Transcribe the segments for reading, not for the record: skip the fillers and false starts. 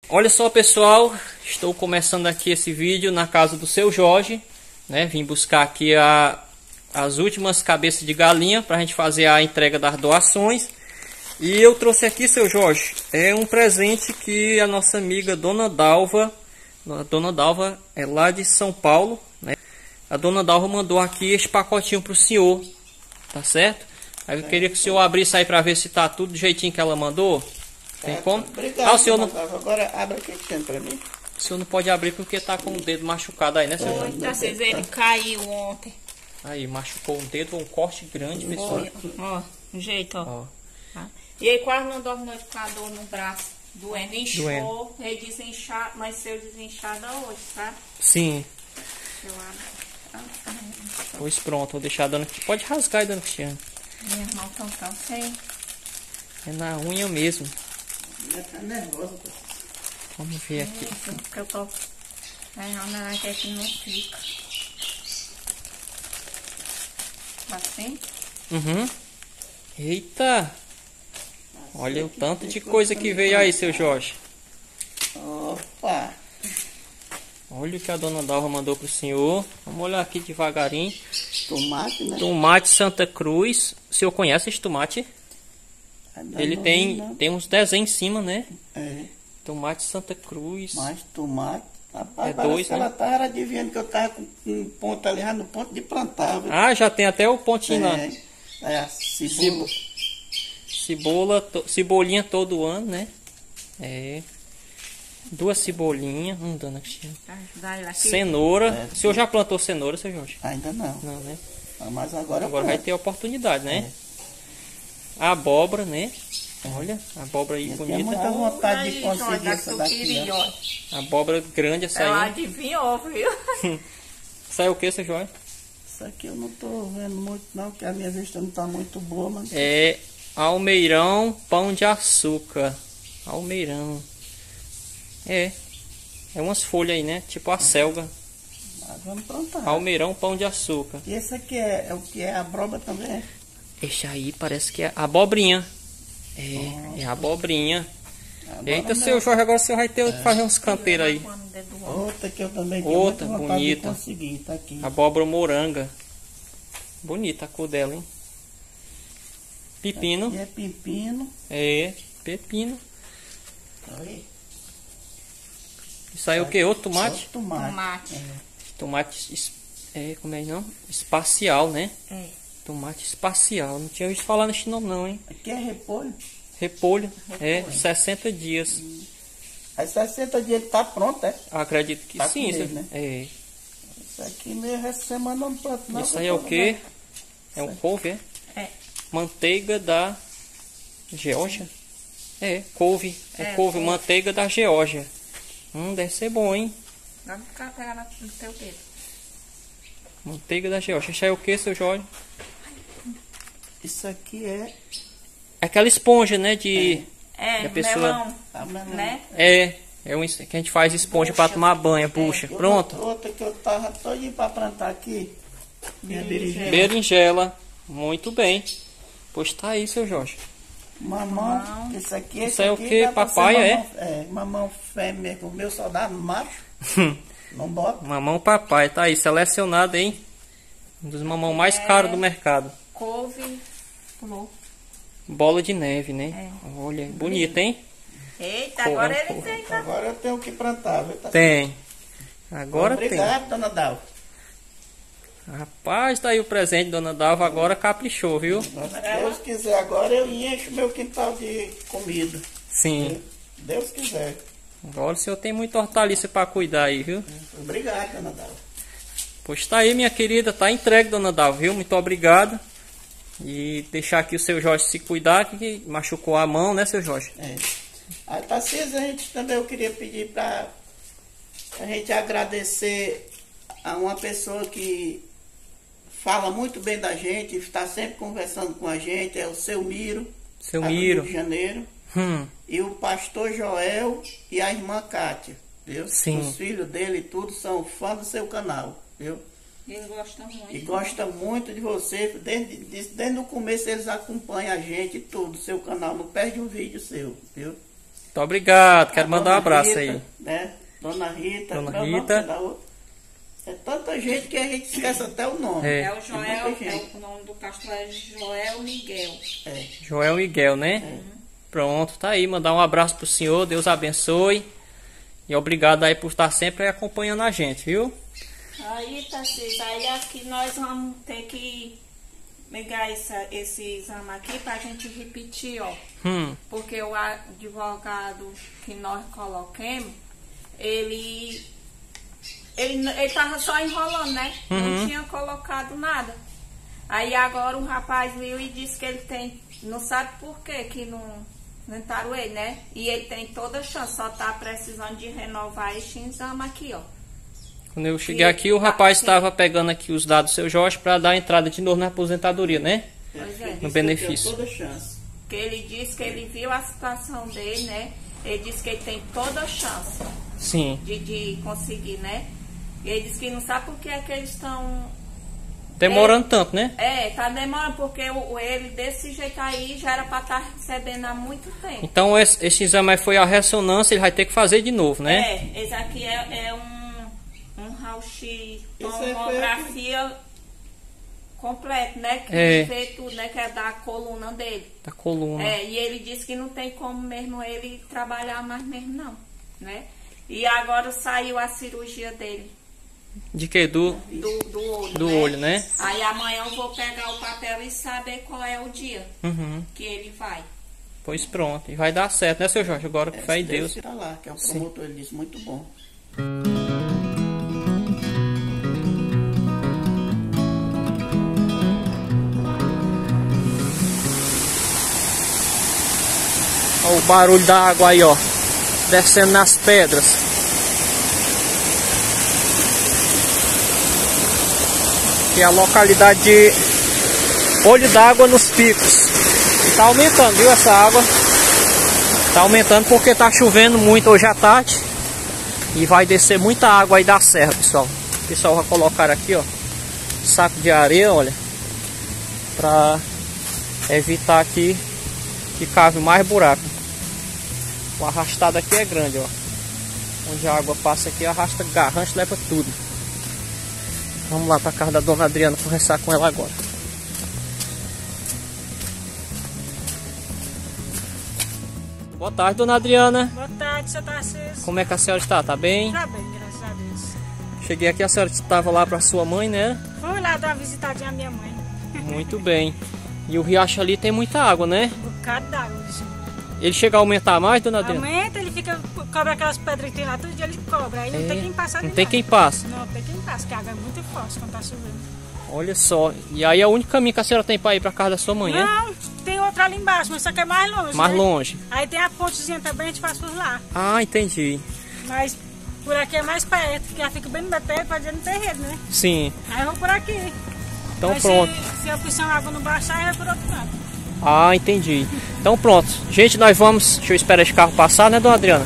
Olha só, pessoal, estou começando aqui esse vídeo na casa do seu Jorge, né? Vim buscar aqui as últimas cabeças de galinha para a gente fazer a entrega das doações. E eu trouxe aqui, seu Jorge, um presente que a nossa amiga Dona Dalva, é lá de São Paulo, né? A Dona Dalva mandou aqui este pacotinho para o senhor, tá certo? Aí eu queria que o senhor abrisse aí para ver se tá tudo do jeitinho que ela mandou. Tem como? Obrigado, o senhor não... Agora abre aqui para mim. O senhor não pode abrir porque tá com o dedo machucado aí, né, senhor? Ele caiu ontem. Aí, machucou um dedo, um corte grande, pessoal. Ó, um jeito, ó. Ó. Tá? E aí quase não dorme noite com a dor no braço. Doendo, inchou. Ele desinchar, mas seu desinchado hoje, tá? Sim. Eu abro. Pois pronto, vou deixar a dona... Pode rasgar aí, dona Cristiane. Minhas mãos estão tão sem. É na unha mesmo. Tá nervosa. Vamos ver aqui. Isso, porque eu tô... Não, aqui não fica. Assim? Uhum. Eita! Olha o tanto de coisa que veio aí, seu Jorge. Opa! Olha o que a Dona Dalva mandou pro senhor. Vamos olhar aqui devagarinho. Tomate, né? Tomate Santa Cruz. O senhor conhece esse tomate? Ele tem uns desenhos em cima, né? É. Tomate Santa Cruz. Mais tomate. Rapaz, dois, que né? ela tava adivinhando que eu tava com um ponto ali, já no ponto de plantar. Viu? Ah, já tem até o pontinho lá. É a cebola. Cebolinha todo ano, né? É. 2 cebolinhas. Dona Cristina. Cenoura. O senhor já plantou cenoura, seu Jorge? Ainda não. Não, né? Mas agora vai ter oportunidade, né? Abóbora, né? Olha, abóbora aí bonita. Tenho muita vontade de conseguir essa daqui. Abóbora grande essa aí. Ela adivinhou, viu? Saiu o que, seu Jorge? Isso aqui eu não tô vendo muito não, porque a minha vista não tá muito boa, mas... É almeirão pão de açúcar. Almeirão. É umas folhas aí, né? Tipo a selga. Mas vamos plantar. Almeirão pão de açúcar. E esse aqui é o que é abóbora também? Esse aí parece que é abobrinha. É abobrinha. Eita, seu Jorge, agora o senhor vai ter que fazer uns canteiros aí. Outra que eu também tenho Outra muita vontade bonita. de conseguir, tá aqui. Abóbora moranga. Bonita a cor dela, hein? Pepino. Aqui é pepino. Pepino. Aí. Isso aí é o que? Outro tomate? Outro tomate. Tomate, como é não? Espacial, né? Tomate espacial. Não tinha visto falar nesse nome não, hein? Aqui é repolho. Repolho. 60 dias. Aí 60 dias ele tá pronto, é? Acredito que tá sim. Mesmo, né? Isso aqui mesmo essa semana não planto não. Isso aí é o que? É um couve, Manteiga da Geórgia? Couve. Couve, manteiga da Geórgia. Deve ser bom, hein? Vai ficar pegando no teu dedo. Manteiga da Geórgia. Isso aí é o que, seu Jorge? Isso aqui é... Aquela esponja, né? Que a pessoa... melão, né? Que a gente faz esponja para tomar banho, puxa. Pronto. Outra que eu tava todinho para plantar aqui. Berinjela. Muito bem. Pois tá aí, seu Jorge. Mamão. Isso aqui é o que? Papaya, mamão fêmea. O meu só dá macho. Não bota. Mamão papai. Tá aí, selecionado, hein? Um dos mamão mais caros do mercado. Couve. Bola de neve, né? Olha, bonita, hein? Eita, agora ele tem. Agora eu tenho que plantar, viu? Tem. Agora Obrigado, tem. Dona Dalva. Rapaz, tá aí o presente, Dona Dalva. Agora caprichou, viu? Se Deus quiser, agora eu encho meu quintal de comida. Sim. Se Deus quiser. Agora o senhor tem muita hortaliça para cuidar aí, viu? Obrigado, Dona Dalva. Pois tá aí, minha querida. Tá entregue, Dona Dalva, viu? Muito obrigado. E deixar aqui o seu Jorge se cuidar, que machucou a mão, né, seu Jorge? Aí, Tarcísio, a gente também eu queria pedir para a gente agradecer a uma pessoa que fala muito bem da gente, está sempre conversando com a gente, é o seu Miro. Seu do Miro. Rio de Janeiro. E o pastor Joel e a irmã Kátia, viu? Sim. Os filhos dele e tudo são fãs do seu canal, viu? Eles gostam muito. E gostam muito de você. Desde o começo eles acompanham a gente e tudo, seu canal. Não perde um vídeo seu, viu? Muito obrigado. Quero mandar um abraço Rita, aí. Né? Dona Rita. Dona qual é o Rita. nome da outra? É tanta gente que a gente esquece até o nome. É. É o Joel, o nome do pastor é Joel Miguel. É. Joel Miguel, né? Pronto, tá aí. Mandar um abraço pro senhor. Deus abençoe. E obrigado aí por estar sempre acompanhando a gente, viu? Aí, Tarcísio, aí aqui nós vamos ter que pegar esse exame aqui pra gente repetir, ó. Porque o advogado que nós coloquemos, ele tava só enrolando, né? Não tinha colocado nada. Aí agora o rapaz viu e disse que ele tem, não sabe por que não entraram ele, né? E ele tem toda a chance, só tá precisando de renovar esse exame aqui, ó. Quando eu cheguei aqui, o rapaz estava pegando aqui os dados do seu Jorge para dar entrada de novo na aposentadoria, né? Pois é. No benefício. Toda chance. Que ele disse que ele viu a situação dele, né? Ele disse que ele tem toda a chance Sim. de conseguir, né? E ele disse que não sabe por que é que eles estão... Demorando tanto, né? Tá demorando, porque ele desse jeito aí já era para estar recebendo há muito tempo. Então esse exame aí foi a ressonância, ele vai ter que fazer de novo, né? Esse aqui é um raio-x, Esse tomografia completo, né? Que vê tudo, né? Que é da coluna dele. Da coluna. E ele disse que não tem como mesmo ele trabalhar mais mesmo, não, né? E agora saiu a cirurgia dele. De que? Do olho, do né? olho, né? Aí amanhã eu vou pegar o papel e saber qual é o dia que ele vai. Pois pronto. E vai dar certo, né, seu Jorge? Agora com fé em Deus. Tá lá, que é o promotor, ele disse, muito bom. Olha o barulho da água aí, ó. Descendo nas pedras. Aqui é a localidade de Olho d'Água nos Picos. Tá aumentando, viu, essa água? Tá aumentando porque tá chovendo muito hoje à tarde. E vai descer muita água aí da serra, pessoal. O pessoal vai colocar aqui, ó, saco de areia, olha, pra evitar aqui que cave mais buraco. O arrastado aqui é grande, ó. Onde a água passa aqui, arrasta garrancho, leva tudo. Vamos lá pra casa da dona Adriana conversar com ela agora. Boa tarde, dona Adriana. Boa tarde, seu Tarcísio. Como é que a senhora está? Tá bem? Tá bem, graças a Deus. Cheguei aqui, a senhora estava lá pra sua mãe, né? Fui lá dar uma visitadinha à minha mãe. Muito bem. E o riacho ali tem muita água, né? Um bocado d'água, bicho. Ele chega a aumentar mais, dona Adriana? Aumenta, ele fica, cobra aquelas pedras que tem lá, todo dia ele cobra. Aí não tem quem passar de Não tem lá. quem passa. Não tem quem passa, porque a água é muito forte quando tá chovendo. Olha só. E aí é o único caminho que a senhora tem para ir para casa da sua mãe, né? Não, tem outra ali embaixo, mas só que é mais longe. Mais né? longe. Aí tem a pontezinha também, a gente passa por lá. Ah, entendi. Mas por aqui é mais perto, porque já fica bem no BT, pode ir no terreiro, né? Sim. Aí eu vou por aqui. Então Mas pronto. Se a opção água não baixar, é por outro lado. Ah, entendi. Então pronto. Gente, nós vamos... Deixa eu esperar esse carro passar, né, dona Adriana?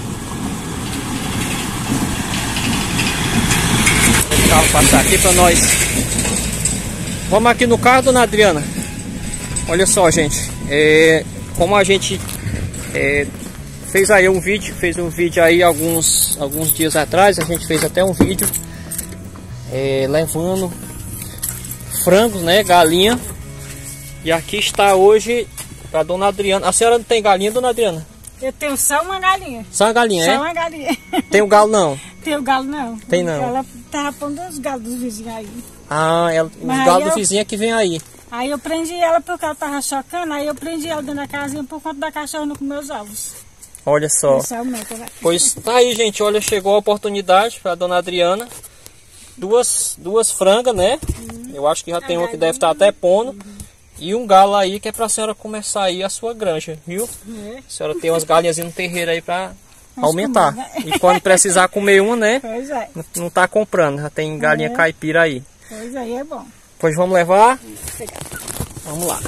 Esse carro passar aqui para nós. Vamos aqui no carro, dona Adriana. Olha só, gente. Como a gente fez aí um vídeo aí alguns dias atrás, a gente fez até um vídeo levando frangos, né, galinha. E aqui está hoje a dona Adriana. A senhora não tem galinha, dona Adriana? Eu tenho só uma galinha. Só uma galinha, Só uma galinha. Tem o galo não? Tem o galo não. Tem não. Ela tava pondo os galos dos vizinhos aí. Ah, os galos do vizinho é que vem aí. Aí eu prendi ela porque ela tava chocando, aí eu prendi ela dentro da casinha por conta da cachorra não comer os ovos. Olha só. Isso aumenta, né? Pois tá aí, gente. Olha, chegou a oportunidade para dona Adriana. Duas frangas, né? Eu acho que já tem uma que deve estar até pondo. E um galo aí que é pra senhora começar aí a sua granja, viu? A senhora tem umas galinhas no terreiro aí pra aumentar. E quando precisar comer uma, né? Pois é. Não tá comprando, já tem galinha caipira aí. Pois aí é bom. Pois vamos levar? Vamos lá.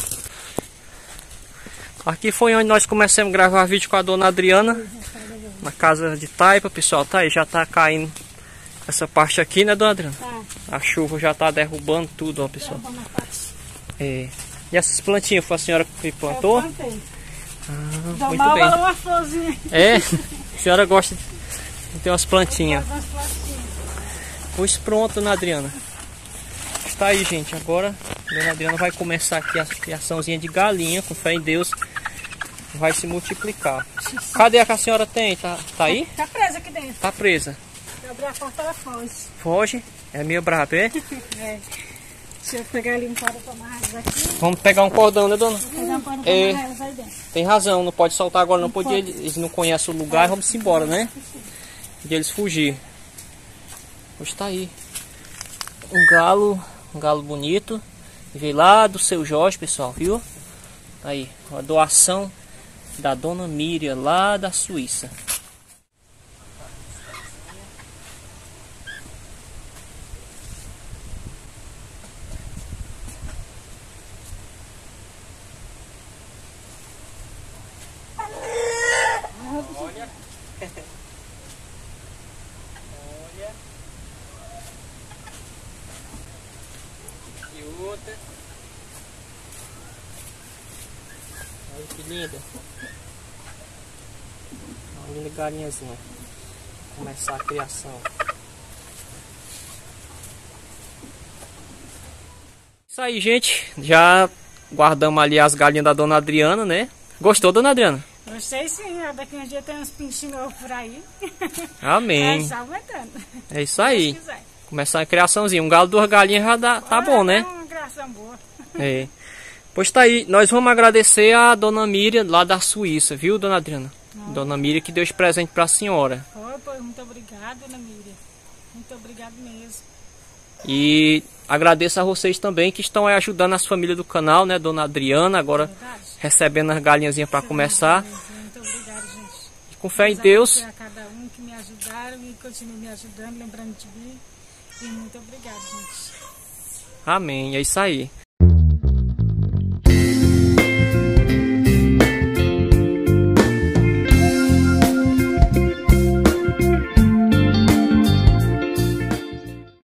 Aqui foi onde nós começamos a gravar vídeo com a dona Adriana. Na casa de Taipa, pessoal. Tá aí, já tá caindo essa parte aqui, né, dona Adriana? Tá. A chuva já tá derrubando tudo, ó, pessoal. E essas plantinhas foi a senhora que plantou? Eu plantei. Muito bem. Uma florzinha. É, a senhora gosta de ter umas plantinhas. Pois pronto, dona Adriana. Está aí, gente. Agora a dona Adriana vai começar aqui a criaçãozinha de galinha, com fé em Deus. Vai se multiplicar. Cadê a que a senhora tem? Tá aí? Tá presa aqui dentro. Tá presa. Se eu abrir a porta, ela foge. Foge? É meio brabo, é? É. Deixa eu pegar ali um corda pra amarrar elas aqui. Vamos pegar um cordão, né, dona? Pegar um corda pra amarrar elas aí dentro. Tem razão, não pode soltar agora não, porque eles não conhecem o lugar, vamos embora, né? De eles fugir. Hoje tá aí. Um galo bonito. Veio lá do seu Jorge, pessoal, viu? Aí, uma doação da dona Miriam, lá da Suíça. Olha. Olha. E outra. Olha que linda. Uma linda galinhazinha. Vou começar a criação. Isso aí, gente. Já guardamos ali as galinhas da dona Adriana, né? Gostou, dona Adriana? Gostei sim, daqui um dia tem uns pintinhos novos por aí. Amém. É só aguentando. É isso aí. Começar a criaçãozinha. Um galo, 2 galinhas já dá, tá bom, né? É uma criação boa. É. Pois tá aí. Nós vamos agradecer a dona Miriam lá da Suíça, viu, dona Adriana? Dona Miriam que deu esse presente pra senhora. Foi, muito obrigada, dona Miriam. Muito obrigado mesmo. E agradeço a vocês também que estão aí ajudando as famílias do canal, né? Dona Adriana agora recebendo as galinhazinhas para começar. Muito obrigada, gente. E com fé em Deus. A cada um que me ajudaram e continuam me ajudando, lembrando de mim. E muito obrigada, gente. Amém. É isso aí.